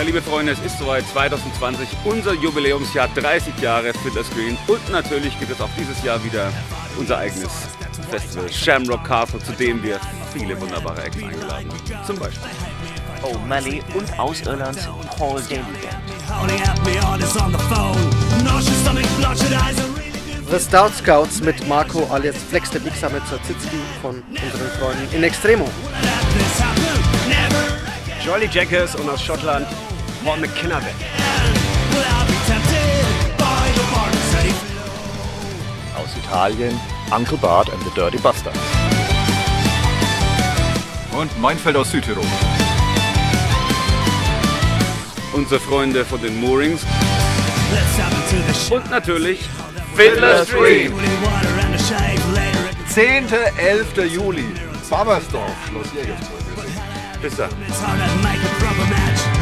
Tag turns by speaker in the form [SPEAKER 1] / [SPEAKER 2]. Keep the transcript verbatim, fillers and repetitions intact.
[SPEAKER 1] liebe Freunde, es ist soweit, zwanzig zwanzig, unser Jubiläumsjahr, dreißig Jahre Fiddler Screen. Und natürlich gibt es auch dieses Jahr wieder unser eigenes Festival, Shamrock Castle, zu dem wir viele wunderbare Acts eingeladen haben. Zum Beispiel
[SPEAKER 2] O'Malley und aus Irland Paul Daly Band.
[SPEAKER 3] The Stout Scouts mit Marco alias Flex der Biegsame Zazitzki von unseren Freunden in Extremo.
[SPEAKER 4] Jolly Jackers und aus Schottland Paul McKenna Band.
[SPEAKER 5] Aus Italien Uncle Bart and the Dirty Bastards.
[SPEAKER 6] Und Meinfeld aus Südtirol.
[SPEAKER 1] Unsere Freunde von den Moorings. Und natürlich
[SPEAKER 6] Fiddler Screen.
[SPEAKER 5] zehnter elfter Juli, Bammersdorf, Schloss Jägersburg.
[SPEAKER 1] Bis dann.
[SPEAKER 7] It's hard to make a proper match.